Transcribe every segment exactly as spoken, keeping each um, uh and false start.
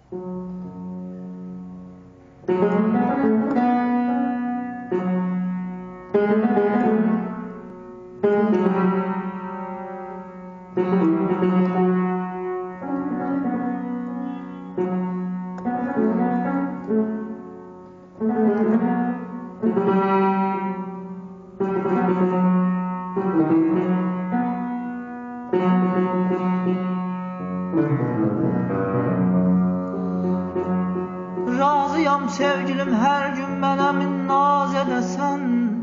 Razıyam sevgilim her gün mənə minnaz edəsən,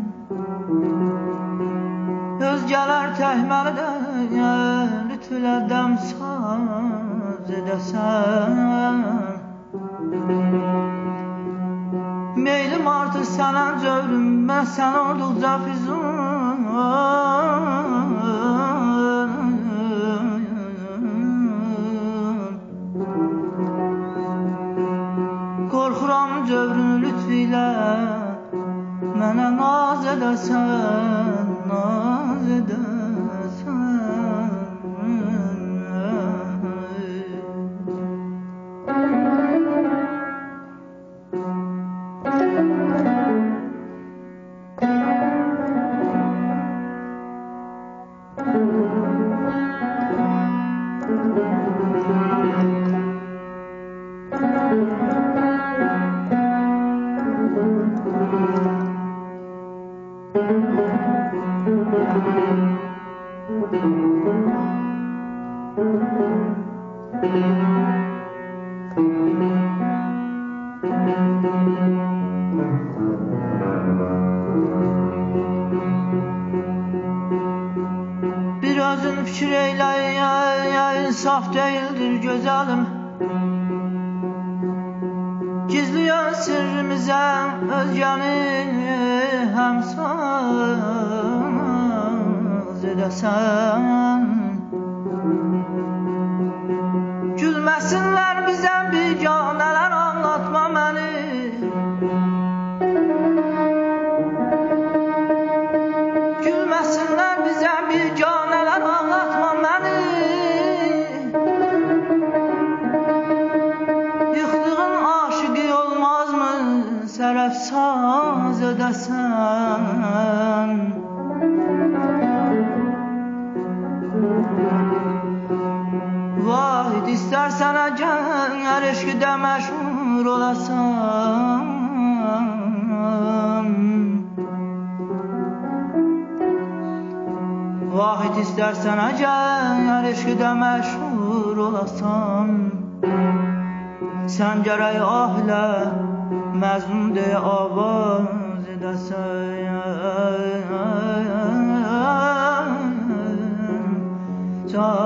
özgələr təhməli də lütfülə dəmsaz edəsən. Meylim artır sənə cövrüm, mən sən olduqca füzun. Qorxuram cövrün lütfilə mənə naz edəsən, naz edəsən. Bir özün fikir eyle, ya insaf değildir gözəlim. Gizliyor sirrimizə özgəni həmsaz edəsən. Gülməsinlər bizə biganələr, anlatma məni. Gülməsinlər bizə biganələr, anlatma məni. Yıxdığın aşıqı olmazmı sərəfsaz edəsən. Vahid istərsən əgər eşqdə məşhur olasan. Vahid istərsən əgər eşqdə məşhur olasan. Sən gərək ahlə məzlum deyə avaz edəsən.